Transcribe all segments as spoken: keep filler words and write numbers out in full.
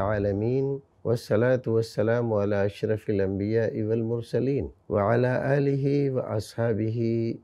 العالمین والصلاة والسلام علی اشرف الانبیاء والمرسلین وعلی آلہ واصحابہ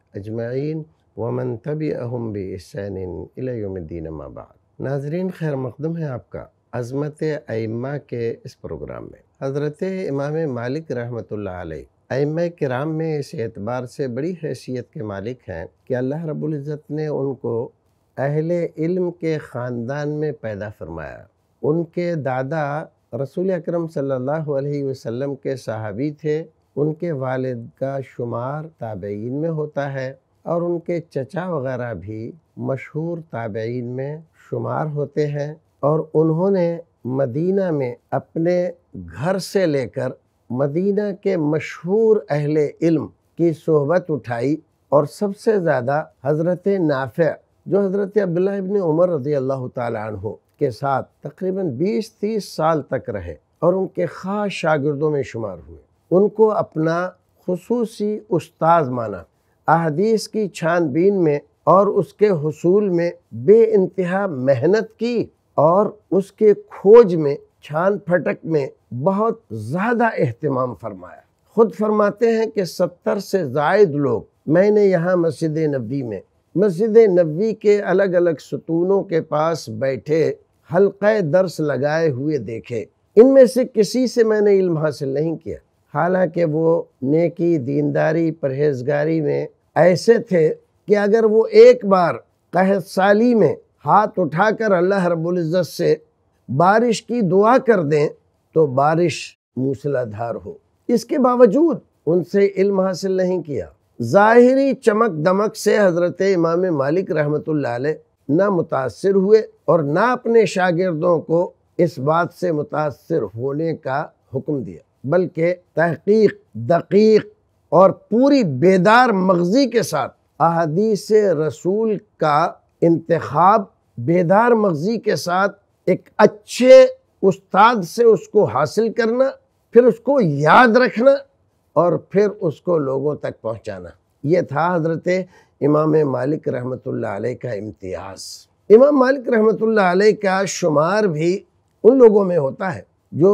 اجمعین ومن تبعہم بإحسان الی یوم الدین اما بعد۔ ناظرین، خیر مقدم ہے آپ کا عظمت ائمہ کے اس پروگرام میں۔ حضرت امام مالک رحمۃ اللہ علیہ ائمہ کرام میں اس اعتبار سے بڑی حیثیت کے مالک ہیں کہ اللہ رب العزت نے ان کو اہل علم کے خاندان میں پیدا فرمایا۔ ان کے دادا رسول اکرم صلی اللہ علیہ وسلم کے صحابی تھے، ان کے والد کا شمار تابعین میں ہوتا ہے، اور ان کے چچا وغیرہ بھی مشہور تابعین میں شمار ہوتے ہیں، اور انہوں نے مدینہ میں اپنے گھر سے لے کر مدینہ کے مشہور اہل علم کی صحبت اٹھائی، اور سب سے زیادہ حضرت نافع جو حضرت عبداللہ ابن عمر رضی اللہ تعالیٰ عنہ کے ساتھ تقریباً بیس تیس سال تک رہے اور ان کے خاص شاگردوں میں شمار ہوئے، ان کو اپنا خصوصی استاذ مانا۔ احادیث کی چھان بین میں اور اس کے حصول میں بے انتہا محنت کی، اور اس کے کھوج میں، چھان پھٹک میں بہت زیادہ اہتمام فرمایا۔ خود فرماتے ہیں کہ ستر سے زائد لوگ میں نے یہاں مسجد نبوی میں مسجد نبوی کے الگ الگ ستونوں کے پاس بیٹھے حلقہ درس لگائے ہوئے دیکھے۔ ان میں سے کسی سے میں نے علم حاصل نہیں کیا، حالانکہ وہ نیکی، دینداری، پرہیزگاری میں ایسے تھے کہ اگر وہ ایک بار قحط سالی میں ہاتھ اٹھا کر اللہ رب العزت سے بارش کی دعا کر دیں تو بارش موسلا دھار ہو۔ اس کے باوجود ان سے علم حاصل نہیں کیا۔ ظاہری چمک دمک سے حضرت امام مالک رحمۃ اللہ علیہ نہ متاثر ہوئے اور نہ اپنے شاگردوں کو اس بات سے متاثر ہونے کا حکم دیا، بلکہ تحقیق، دقیق اور پوری بیدار مغزی کے ساتھ احادیث رسول کا انتخاب، بیدار مغزی کے ساتھ ایک اچھے استاد سے اس کو حاصل کرنا، پھر اس کو یاد رکھنا اور پھر اس کو لوگوں تک پہنچانا، یہ تھا حضرت امام مالک رحمۃ اللہ علیہ کا امتیاز۔ امام مالک رحمۃ اللہ علیہ کا شمار بھی ان لوگوں میں ہوتا ہے جو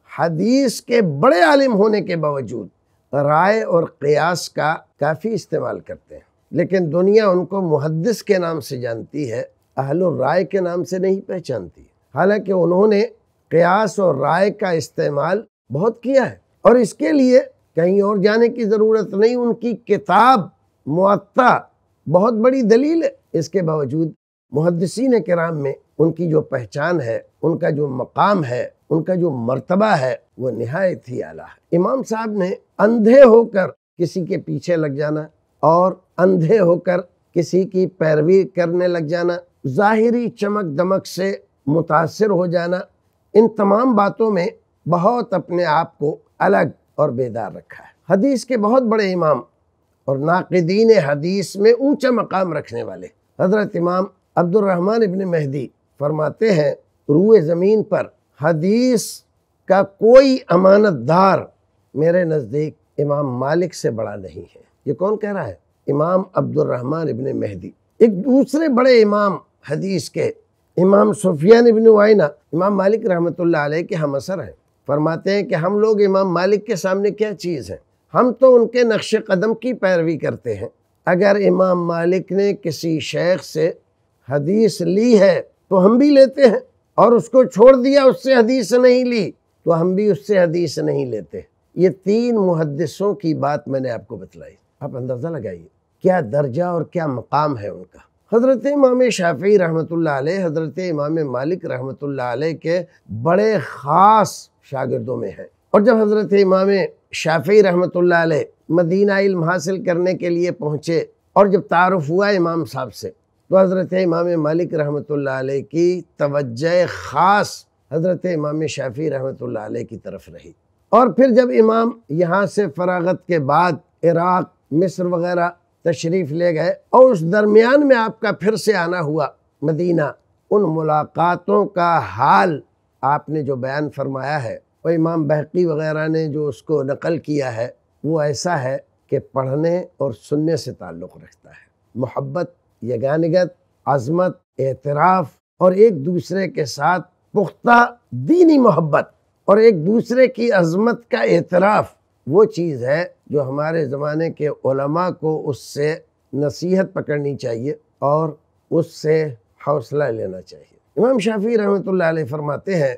حدیث کے بڑے عالم ہونے کے باوجود رائے اور قیاس کا کافی استعمال کرتے ہیں، لیکن دنیا ان کو محدث کے نام سے جانتی ہے، اہل الرائے کے نام سے نہیں پہچانتی، حالانکہ انہوں نے قیاس اور رائے کا استعمال بہت کیا ہے، اور اس کے لیے کہیں اور جانے کی ضرورت نہیں۔ ان کی کتاب موطا بہت بڑی دلیل ہے۔ اس کے باوجود محدثین کرام میں ان کی جو پہچان ہے، ان کا جو مقام ہے، ان کا جو مرتبہ ہے، وہ نہایت ہی اعلیٰ ہے۔ امام صاحب نے اندھے ہو کر کسی کے پیچھے لگ جانا اور اندھے ہو کر کسی کی پیروی کرنے لگ جانا، ظاہری چمک دمک سے متاثر ہو جانا، ان تمام باتوں میں بہت اپنے آپ کو الگ اور بیدار رکھا ہے۔ حدیث کے بہت بڑے امام اور ناقدین حدیث میں اونچا مقام رکھنے والے حضرت امام عبد الرحمن ابن مہدی فرماتے ہیں، روئے زمین پر حدیث کا کوئی امانت دار میرے نزدیک امام مالک سے بڑا نہیں ہے۔ یہ کون کہہ رہا ہے؟ امام عبد الرحمن ابن مہدی۔ ایک دوسرے بڑے امام حدیث کے امام سفیان ابن عیینہ امام مالک رحمۃ اللہ علیہ کے ہم اثر ہیں، فرماتے ہیں کہ ہم لوگ امام مالک کے سامنے کیا چیز ہیں، ہم تو ان کے نقش قدم کی پیروی کرتے ہیں۔ اگر امام مالک نے کسی شیخ سے حدیث لی ہے تو ہم بھی لیتے ہیں، اور اس کو چھوڑ دیا، اس سے حدیث نہیں لی تو ہم بھی اس سے حدیث نہیں لیتے۔ یہ تین محدثوں کی بات میں نے آپ کو بتلائی، آپ اندازہ لگائیے کیا درجہ اور کیا مقام ہے ان کا۔ حضرت امام شافعی رحمۃ اللہ علیہ حضرت امام مالک رحمۃ اللہ علیہ کے بڑے خاص شاگردوں میں ہیں، اور جب حضرت امام شافعی رحمۃ اللہ علیہ مدینہ علم حاصل کرنے کے لیے پہنچے اور جب تعارف ہوا امام صاحب سے، تو حضرت امام مالک رحمۃ اللہ علیہ کی توجہ خاص حضرت امام شافعی رحمۃ اللہ علیہ کی طرف رہی، اور پھر جب امام یہاں سے فراغت کے بعد عراق، مصر وغیرہ تشریف لے گئے اور اس درمیان میں آپ کا پھر سے آنا ہوا مدینہ، ان ملاقاتوں کا حال آپ نے جو بیان فرمایا ہے، وہ امام بہقی وغیرہ نے جو اس کو نقل کیا ہے، وہ ایسا ہے کہ پڑھنے اور سننے سے تعلق رکھتا ہے۔ محبت، یگانگت، عظمت، اعتراف اور ایک دوسرے کے ساتھ پختہ دینی محبت اور ایک دوسرے کی عظمت کا اعتراف وہ چیز ہے جو ہمارے زمانے کے علماء کو اس سے نصیحت پکڑنی چاہیے اور اس سے حوصلہ لینا چاہیے۔ امام شافعی رحمۃ اللہ علیہ فرماتے ہیں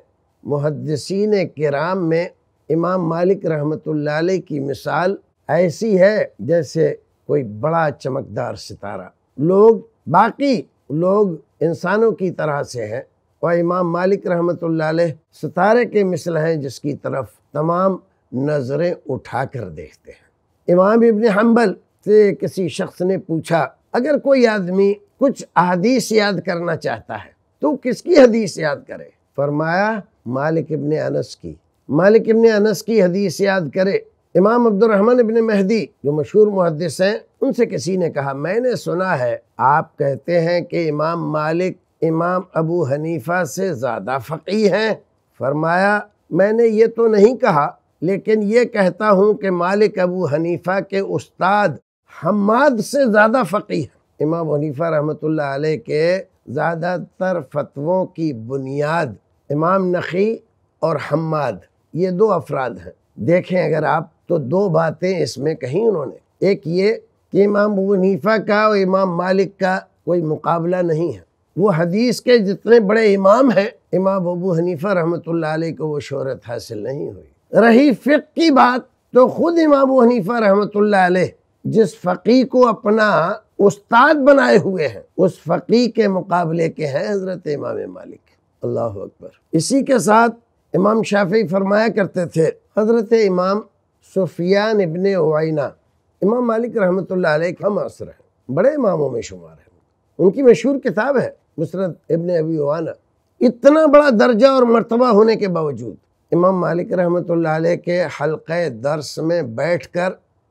محدثین کرام میں امام مالک رحمۃ اللہ علیہ کی مثال ایسی ہے جیسے کوئی بڑا چمکدار ستارہ۔ لوگ باقی لوگ انسانوں کی طرح سے ہیں اور امام مالک رحمۃ اللہ علیہ ستارے کے مثل ہیں جس کی طرف تمام نظریں اٹھا کر دیکھتے ہیں۔ امام ابن حنبل سے کسی شخص نے پوچھا اگر کوئی آدمی کچھ احادیث یاد کرنا چاہتا ہے تو کس کی حدیث یاد کرے؟ فرمایا مالک ابن انس کی۔ مالک ابن انس کی حدیث یاد کرے۔ امام عبد الرحمن ابن مہدی جو مشہور محدث ہیں ان سے کسی نے کہا میں نے سنا ہے آپ کہتے ہیں کہ امام مالک امام ابو حنیفہ سے زیادہ فقیہ ہیں۔ فرمایا میں نے یہ تو نہیں کہا لیکن یہ کہتا ہوں کہ مالک ابو حنیفہ کے استاد حماد سے زیادہ فقیہ ہیں۔ امام حنیفہ رحمۃ اللہ علیہ کے زیادہ تر فتووں کی بنیاد امام نخعی اور حماد یہ دو افراد ہیں۔ دیکھیں اگر آپ تو دو باتیں اس میں کہیں انہوں نے، ایک یہ کہ امام ابو حنیفہ کا اور امام مالک کا کوئی مقابلہ نہیں ہے، وہ حدیث کے جتنے بڑے امام ہیں امام ابو حنیفہ رحمۃ اللہ علیہ کو وہ شہرت حاصل نہیں ہوئی۔ رہی فقہ کی بات تو خود امام ابو حنیفہ رحمۃ اللہ علیہ جس فقیہ کو اپنا استاد بنائے ہوئے ہیں اس فقیہ کے مقابلے کے ہیں حضرت امام مالک۔ اللہ اکبر۔ اسی کے ساتھ امام شافعی فرمایا کرتے تھے حضرت امام سفیان ابن عیینہ امام مالک رحمۃ اللہ علیہ کا معاصر ہیں، بڑے اماموں میں شمار ہیں، ان کی مشہور کتاب ہے مسند ابن ابی عوانہ۔ اتنا بڑا درجہ اور مرتبہ ہونے کے باوجود امام مالک رحمۃ اللہ علیہ کے حلقہ درس میں بیٹھ کر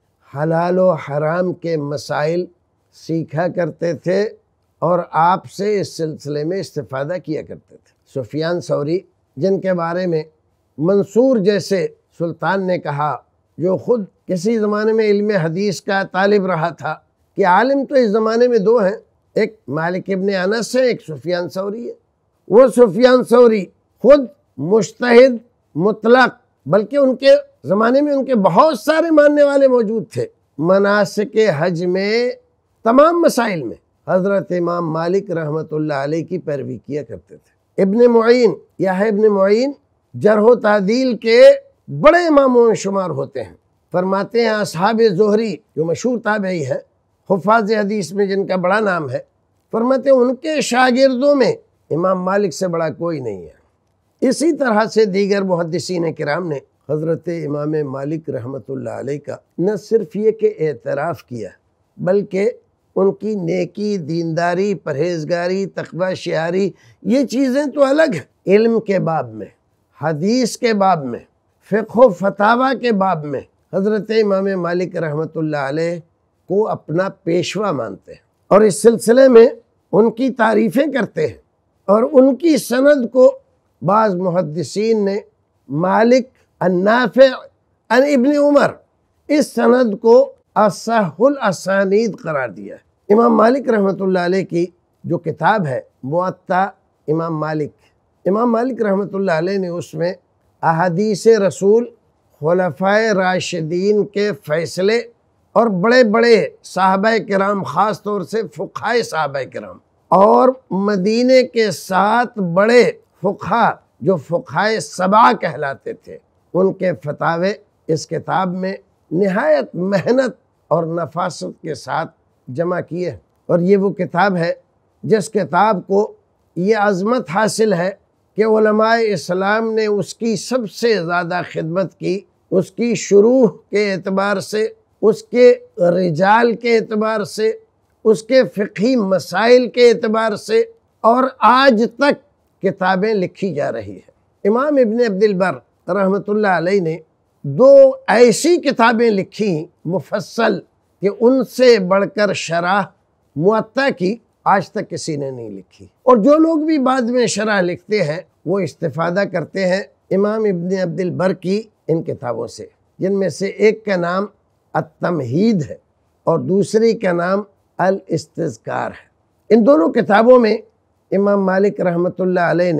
حلال و حرام کے مسائل سیکھا کرتے تھے اور آپ سے اس سلسلے میں استفادہ کیا کرتے تھے۔ سفیان ثوری جن کے بارے میں منصور جیسے سلطان نے کہا جو خود کسی زمانے میں علم حدیث کا طالب رہا تھا کہ عالم تو اس زمانے میں دو ہیں، ایک مالک ابن انس ہے ایک سفیان ثوری ہے۔ وہ سفیان ثوری خود مجتہد مطلق، بلکہ ان کے زمانے میں ان کے بہت سارے ماننے والے موجود تھے، مناسک حج میں تمام مسائل میں حضرت امام مالک رحمۃ اللہ علیہ کی پیروی کیا کرتے تھے۔ ابن معین یحییٰ ابن معین جرح و تعدیل کے بڑے اماموں میں شمار ہوتے ہیں۔ فرماتے ہیں اصحاب زہری جو مشہور تابعی ہیں، حفاظ حدیث میں جن کا بڑا نام ہے، فرماتے ہیں ان کے شاگردوں میں امام مالک سے بڑا کوئی نہیں ہے۔ اسی طرح سے دیگر محدثین کرام نے حضرت امام مالک رحمۃ اللہ علیہ کا نہ صرف یہ کہ اعتراف کیا بلکہ ان کی نیکی، دینداری، پرہیزگاری، تقوی شعاری یہ چیزیں تو الگ ہیں، علم کے باب میں، حدیث کے باب میں، فقہ و فتاویٰ کے باب میں حضرت امام مالک رحمۃ اللہ علیہ کو اپنا پیشوا مانتے ہیں اور اس سلسلے میں ان کی تعریفیں کرتے ہیں، اور ان کی سند کو بعض محدثین نے مالک النافع عن ابن عمر اس سند کو اصح الاسانید قرار دیا ہے۔ امام مالک رحمۃ اللہ علیہ کی جو کتاب ہے موطا امام مالک، امام مالک رحمۃ اللہ علیہ نے اس میں احادیث رسول، خلفائے راشدین کے فیصلے اور بڑے بڑے صحابہ کرام، خاص طور سے فقہائے صحابہ کرام اور مدینے کے سات بڑے فقہا جو فقہائے سبع کہلاتے تھے ان کے فتاوے اس کتاب میں نہایت محنت اور نفاست کے ساتھ جمع کیے ہیں، اور یہ وہ کتاب ہے جس کتاب کو یہ عظمت حاصل ہے کہ علماء اسلام نے اس کی سب سے زیادہ خدمت کی، اس کی شروح کے اعتبار سے، اس کے رجال کے اعتبار سے، اس کے فقہی مسائل کے اعتبار سے، اور آج تک کتابیں لکھی جا رہی ہیں۔ امام ابن عبد البر رحمۃ اللہ علیہ نے دو ایسی کتابیں لکھی مفصل کہ ان سے بڑھ کر شرح موطا کی آج تک کسی نے نہیں لکھی، اور جو لوگ بھی بعد میں شرح لکھتے ہیں وہ استفادہ کرتے ہیں امام ابن عبد البر کی ان کتابوں سے، جن میں سے ایک کا نام التمہید ہے اور دوسری کا نام الاستذکار ہے۔ ان دونوں کتابوں میں امام مالک رحمۃ اللہ علیہ نے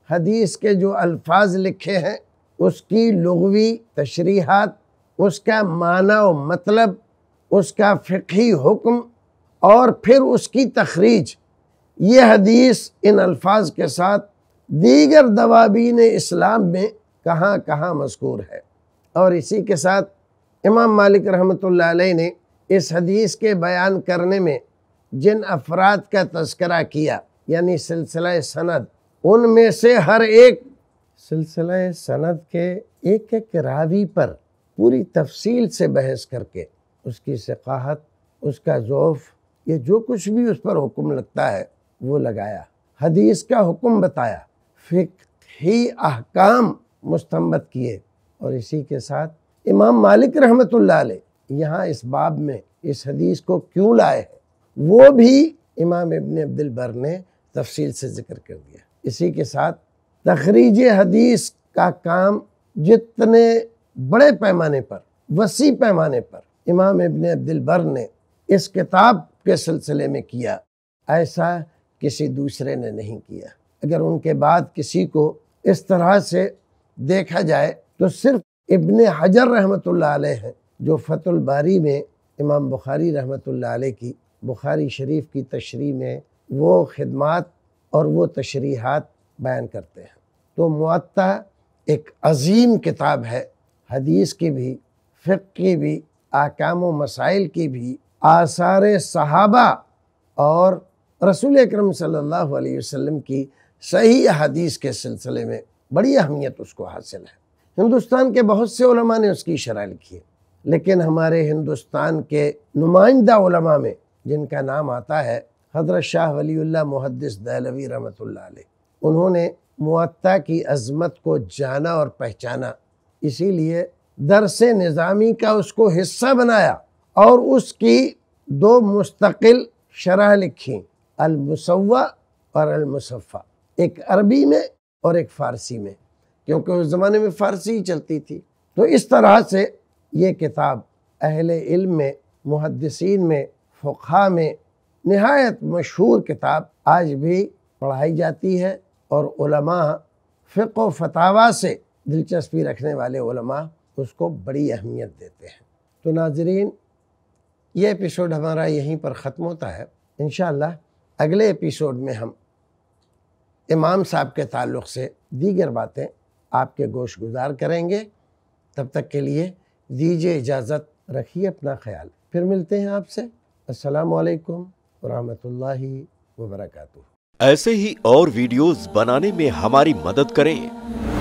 حدیث کے جو الفاظ لکھے ہیں اس کی لغوی تشریحات، اس کا معنی و مطلب، اس کا فقہی حکم اور پھر اس کی تخریج، یہ حدیث ان الفاظ کے ساتھ دیگر دواوین اسلام میں کہاں کہاں مذکور ہے۔ اور اسی کے ساتھ امام مالک رحمۃ اللہ علیہ نے اس حدیث کے بیان کرنے میں جن افراد کا تذکرہ کیا، یعنی سلسلہ سند، ان میں سے ہر ایک سلسلہ سند کے ایک ایک راوی پر پوری تفصیل سے بحث کر کے اس کی ثقاہت، اس کا ضعف، یہ جو کچھ بھی اس پر حکم لگتا ہے وہ لگایا، حدیث کا حکم بتایا، فقہی احکام مستنبط کیے۔ اور اسی کے ساتھ امام مالک رحمۃ اللہ علیہ یہاں اس باب میں اس حدیث کو کیوں لائے ہیں وہ بھی امام ابن عبد البر نے تفصیل سے ذکر کر دیا۔ اسی کے ساتھ تخریج حدیث کا کام جتنے بڑے پیمانے پر، وسیع پیمانے پر امام ابن عبد البر نے اس کتاب کے سلسلے میں کیا، ایسا کسی دوسرے نے نہیں کیا۔ اگر ان کے بعد کسی کو اس طرح سے دیکھا جائے تو صرف ابن حجر رحمۃ اللہ علیہ ہیں، جو فتح الباری میں امام بخاری رحمۃ اللہ علیہ کی بخاری شریف کی تشریح میں وہ خدمات اور وہ تشریحات بیان کرتے ہیں۔ تو موطا ایک عظیم کتاب ہے، حدیث کی بھی، فقہ کی بھی، احکام و مسائل کی بھی، آثار صحابہ اور رسول اکرم صلی اللہ علیہ وسلم کی صحیح حدیث کے سلسلے میں بڑی اہمیت اس کو حاصل ہے۔ ہندوستان کے بہت سے علماء نے اس کی شرح لکھی ہے، لیکن ہمارے ہندوستان کے نمائندہ علماء میں جن کا نام آتا ہے حضرت شاہ ولی اللہ محدث دہلوی رحمۃ اللہ علیہ، انہوں نے موطا کی عظمت کو جانا اور پہچانا، اسی لیے درس نظامی کا اس کو حصہ بنایا اور اس کی دو مستقل شرح لکھی، المسوّع اور المصفّع، ایک عربی میں اور ایک فارسی میں، کیونکہ اس زمانے میں فارسی ہی چلتی تھی۔ تو اس طرح سے یہ کتاب اہل علم میں، محدثین میں، فقہاء میں نہایت مشہور کتاب آج بھی پڑھائی جاتی ہے، اور علماء فقہ و فتاویٰ سے دلچسپی رکھنے والے علماء اس کو بڑی اہمیت دیتے ہیں۔ تو ناظرین، یہ ایپیسوڈ ہمارا یہیں پر ختم ہوتا ہے۔ انشاءاللہ اگلے ایپیسوڈ میں ہم امام صاحب کے تعلق سے دیگر باتیں آپ کے گوش گزار کریں گے۔ تب تک کے لیے دیجیے اجازت، رکھیے اپنا خیال، پھر ملتے ہیں آپ سے۔ السلام علیکم ورحمۃ اللہ وبرکاتہ۔ ایسے ہی اور ویڈیوز بنانے میں ہماری مدد کریں۔